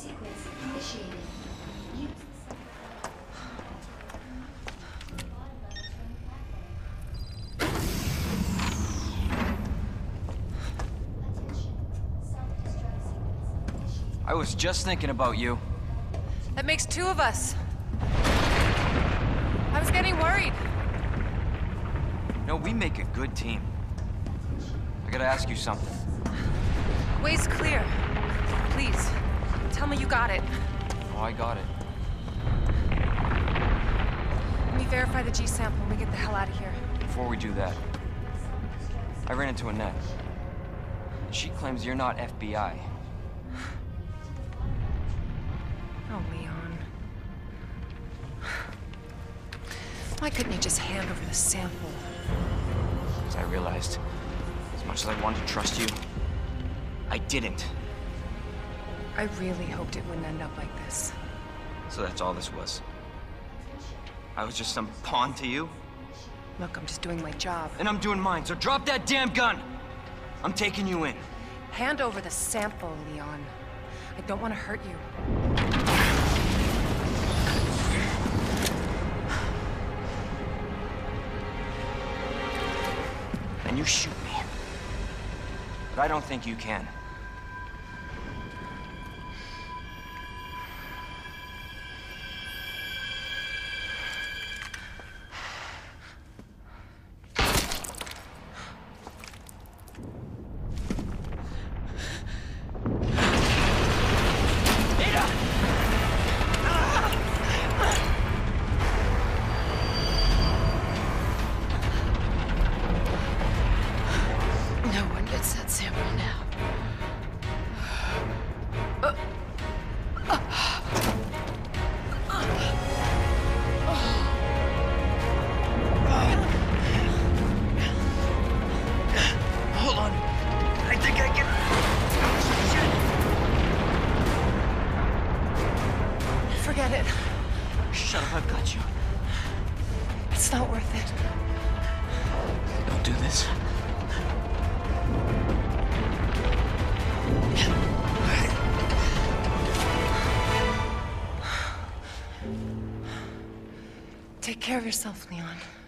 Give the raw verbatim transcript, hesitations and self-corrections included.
sequence initiated. Use I was just thinking about you. That makes two of us. I was getting worried. No, we make a good team. I gotta ask you something. Way's clear. Please, tell me you got it. Oh, I got it. Let me verify the G sample and we get the hell out of here. Before we do that, I ran into Annette. She claims you're not F B I. Oh, Leon. Why couldn't you just hand over the sample? As I realized, as much as I wanted to trust you, I didn't. I really hoped it wouldn't end up like this. So that's all this was. I was just some pawn to you, Look, I'm just doing my job. and I'm doing mine, so drop that damn gun! I'm taking you in. Hand over the sample, Leon. I don't want to hurt you. Then you shoot me. But I don't think you can. No one gets that sample now. Hold on. I think I can... Forget it. Shut up, I've got you. It's not worth it. Don't do this. Take care of yourself, Leon.